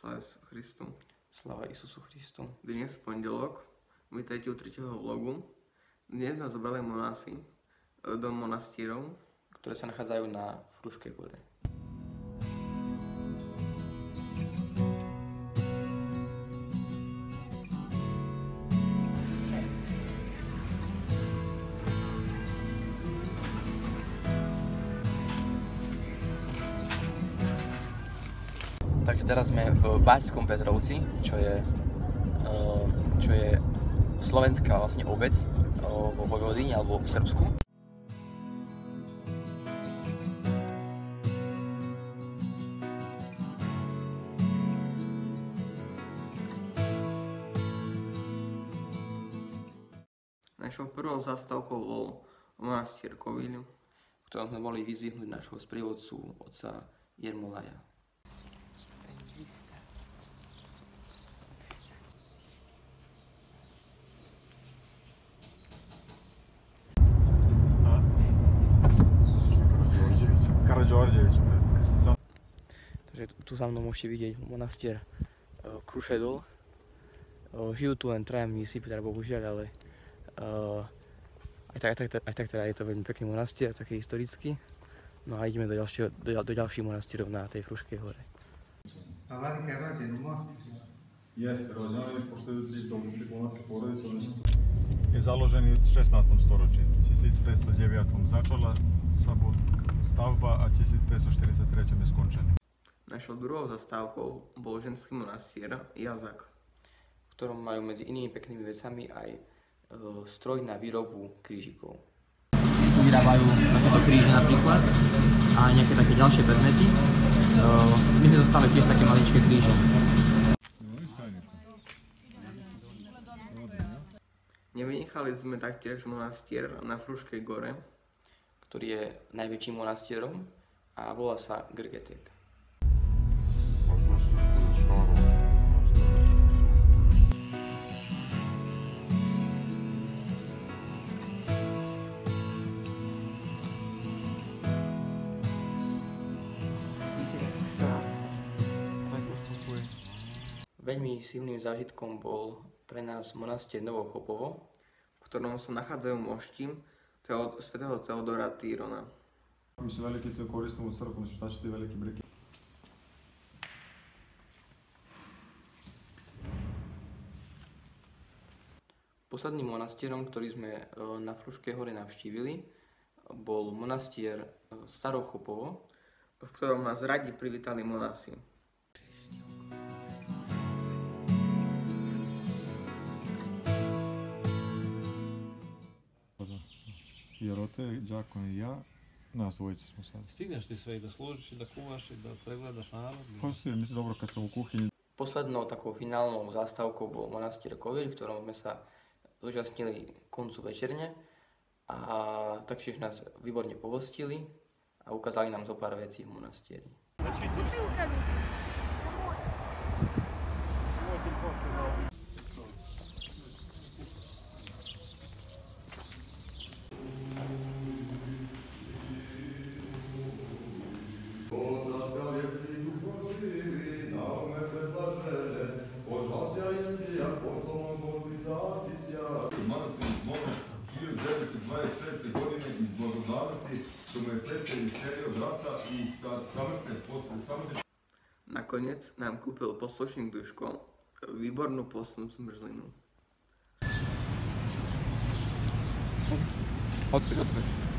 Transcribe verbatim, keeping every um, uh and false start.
Sláva Isusu Christu. Sláva Isusu Christu. Dnes pondelok, vítajte u tretieho vlogu. Dnes nás zobrali monási do monastierov, ktoré sa nachádzajú na Fruškej gore. Takže teraz sme v Bačskom Petrovci, čo je, čo je slovenská vlastne obec vo Vojvodine alebo v Srbsku. Našou prvou zastávkou bol monastier Koviľ, v ktorom sme mohli vyzdvihnúť našho sprievodcu, otca Jermolaja. Takže tu za mnou môžete vidieť monastier Krušedol. Žijú tu len traja mnísi, teda bohužiaľ, ale uh, aj, tak, aj, tak, aj tak teda je to veľmi pekný monastier, taký historický. No a ideme do, ďalšieho, do, do ďalších monastierov na tej Fruškej hore. A Vladika je rođen u Moskvi? Jeste, rođen je poštedujući isto u diplomatske porodice. Je založen v šestnástom storočí. tisíc päťsto deväť začala sa stavba a tisíc päťsto štyridsaťtri je skončený. Našou druhou zastávkou bol ženský monastier Jazak, v ktorom majú medzi inými peknými vecami aj e, stroj na výrobu krížikov. Tu vyrábajú takéto kríže napríklad a nejaké také ďalšie predmety. E, my sme dostali tiež také maličké kríže. Nevynechali sme taktiež monastier na Fruškej gore, ktorý je najväčším monastierom a volá sa Grgetek. Veľmi silným zážitkom bol pre nás monastier Novochopovo, v ktorom sa nachádzajú mošti Teod- svätého Teodora Tyrona. Mi se veliki to koristimo u crkvu, šta će ti veliki brike? Posledným monastierom, ktorý sme na Fruškej hore navštívili, bol monastier Starochopovo, v ktorom nás radi privítali monási. Jerote, Đakon i ja, nas dvojice smo sad. Stigneš ti sve i da složiš i da kuvaš i da pregledaš narod? Postoje, mislim, dobro kad sam u kuhinji. Poslednou takou finálnou zástavkou bol monastier Koviľ, v ktorom sme sa zúčastnili koncu večerne a taktiež nás výborne pohostili a ukázali nám zo pár vecí v monastieri. Nakoniec nám kúpil poslušník Duško výbornú postnú zmrzlinu. Odveď, odveď.